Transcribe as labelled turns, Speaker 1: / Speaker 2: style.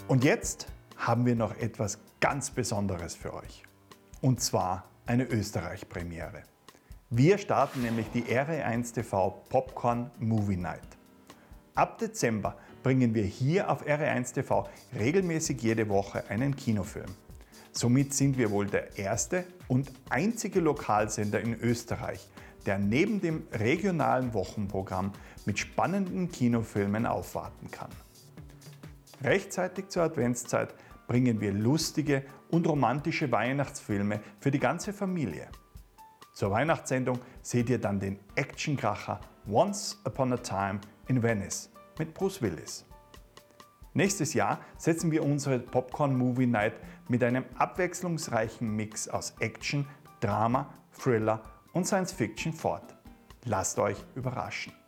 Speaker 1: Und jetzt haben wir noch etwas ganz Besonderes für euch. Und zwar eine Österreich-Premiere. Wir starten nämlich die RE1 TV Popcorn Movie Night. Ab Dezember bringen wir hier auf RE1 TV regelmäßig jede Woche einen Kinofilm. Somit sind wir wohl der erste und einzige Lokalsender in Österreich, der neben dem regionalen Wochenprogramm mit spannenden Kinofilmen aufwarten kann. Rechtzeitig zur Adventszeit bringen wir lustige und romantische Weihnachtsfilme für die ganze Familie. Zur Weihnachtssendung seht ihr dann den Actionkracher Once Upon a Time in Venice mit Bruce Willis. Nächstes Jahr setzen wir unsere Popcorn Movie Night mit einem abwechslungsreichen Mix aus Action, Drama, Thriller und Science Fiction fort. Lasst euch überraschen.